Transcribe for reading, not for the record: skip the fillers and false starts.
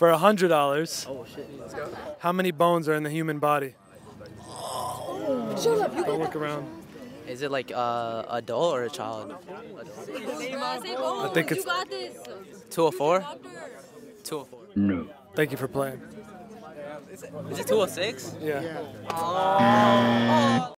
For $100, Oh shit. Let's go. how many bones are in the human body? Shut up, you Don't look around. Is it like adult or a child? I think it's. 204? 204. No. Thank you for playing. Is it 206? Yeah. Oh.